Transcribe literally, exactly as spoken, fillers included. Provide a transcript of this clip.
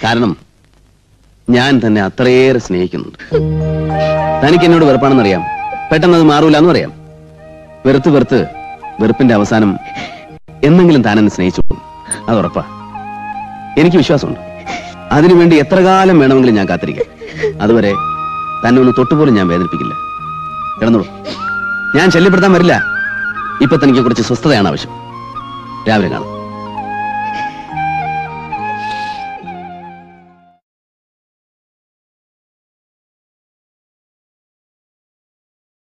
കാരണം ഞാൻ തന്നെ അത്രയേറെ സ്നേഹിക്കുന്നുണ്ട്. തനിക്ക് എന്നോട് വെറുപ്പാണെന്നറിയാം, പെട്ടെന്ന് അത് മാറൂല എന്നും അറിയാം. വെറുത്ത് വെറുത്ത് വെറുപ്പിന്റെ അവസാനം എന്നെങ്കിലും താൻ എന്നെ സ്നേഹിച്ചു. അതുറപ്പാ, എനിക്ക് വിശ്വാസമുണ്ട്. അതിനുവേണ്ടി എത്ര കാലം വേണമെങ്കിലും ഞാൻ കാത്തിരിക്കാം. അതുവരെ തന്നെ ഒന്ന് തൊട്ടുപോലും ഞാൻ വേദനിപ്പിക്കില്ല. കിടന്നോളൂ, ഞാൻ ശല്യപ്പെടുത്താൻ വരില്ല. ഇപ്പൊ തനിക്ക് കുറച്ച് സ്വസ്ഥതയാണ് ആവശ്യം. രാവിലെ കാണാം.